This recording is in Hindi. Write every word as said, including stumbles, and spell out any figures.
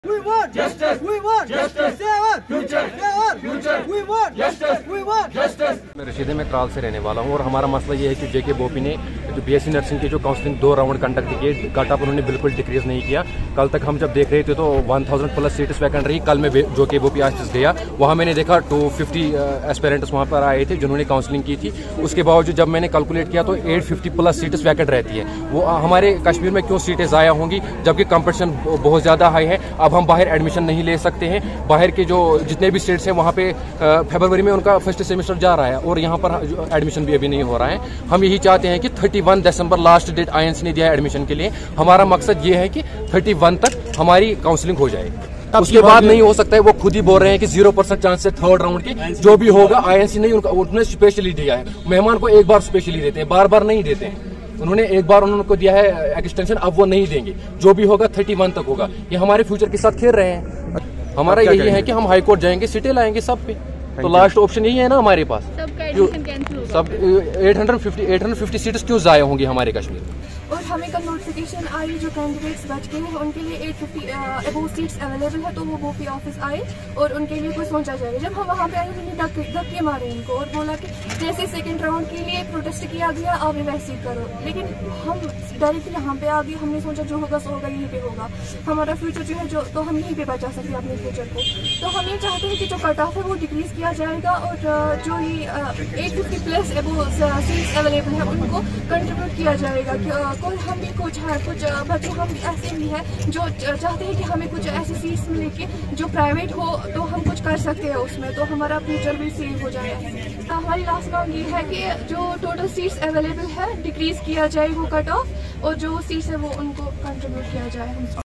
We want justice. We want justice. Save future. Save future. We want justice. We want justice. मैं रशीदे में त्राल से रहने वाला हूँ और हमारा मसला ये है कि जेके बोपी ने जो बीएससी नर्सिंग की जो काउंसलिंग दो राउंड कंडक्ट किए, कट ऑफ उन्होंने बिल्कुल डिक्रीज नहीं किया। कल तक हम जब देख रहे थे तो one thousand plus seats vacant रही। कल मैं जो के बोपी आज गया, वहाँ मैंने देखा टू फिफ्टी एस्पेरेंट्स वहाँ पर आए थे जिन्होंने काउंसलिंग की थी। उसके बावजूद जब मैंने कैलकुलेट किया तो eight fifty plus seats vacant रहती है। वो हमारे कश्मीर में क्यों सीटें ज़ाया होंगी जबकि कंपटीशन बहुत ज़्यादा हाई है। अब हम बाहर एडमिशन नहीं ले सकते हैं। बाहर के जो जितने भी स्टेट्स हैं वहाँ पे फरवरी में उनका फर्स्ट सेमेस्टर जा रहा है और यहाँ पर एडमिशन भी अभी नहीं हो रहा है। हम यही चाहते हैं कि इकतीस दिसंबर लास्ट डेट आईएनसी ने दिया है एडमिशन के लिए। हमारा मकसद ये है कि इकतीस तक हमारी काउंसलिंग हो जाए। उसके बाद नहीं हो सकता है। वो खुद ही बोल रहे हैं कि जीरो परसेंट चांस है थर्ड राउंड के। जो भी होगा आईएनसी नहीं, उनका उन्होंने स्पेशली दिया है। मेहमान को एक बार स्पेशली देते हैं, बार बार नहीं देते हैं। उन्होंने एक बार उनको दिया है एक्सटेंशन, अब वो नहीं देंगे। जो भी होगा इकतीस तक होगा। ये हमारे फ्यूचर के साथ खेल रहे हैं। हमारा यही है कि हम हाई कोर्ट जाएंगे, सीटें लाएंगे सब पे। तो लास्ट ऑप्शन यही है ना हमारे पास। सब eight hundred fifty eight hundred fifty seats क्यों जाया होंगी हमारे कश्मीर में। और हमें कल नोटिफिकेशन आई जो कैंडिडेट्स बच गए हैं उनके लिए eight fifty above seats available है, तो वो बोपी ऑफिस आए और उनके लिए कुछ सोचा जाएगा। जब हम वहाँ पे आए उन्होंने धक्के मारे इनको और बोला कि जैसे सेकंड राउंड के लिए प्रोटेस्ट किया गया आप वैसे ही करो। लेकिन हम डायरेक्टली यहाँ पे आ गए, हमने सोचा जो होगा सो होगा, यहीं पे होगा हमारा फ्यूचर जो है जो, तो हम यहीं पे बचा सकते हैं अपने फ्यूचर को। तो हम ये चाहते हैं कि जो कट ऑफ है वो डिक्रीज किया जाएगा और जो ये eight fifty plus above seats available है उनको कंट्रीब्यूट किया जाएगा। और हम भी कुछ है कुछ बच्चे हम भी ऐसे भी हैं जो चाहते हैं कि हमें कुछ ऐसी सीट्स मिले कि जो प्राइवेट हो तो हम कुछ कर सकते हैं उसमें, तो हमारा फ्यूचर भी सेव हो जाए। हमारी लास्ट मांग ये है कि जो टोटल सीट्स अवेलेबल है डिक्रीज किया जाए वो कट ऑफ, और जो सीट्स है वो उनको कंट्रीब्यूट किया जाए।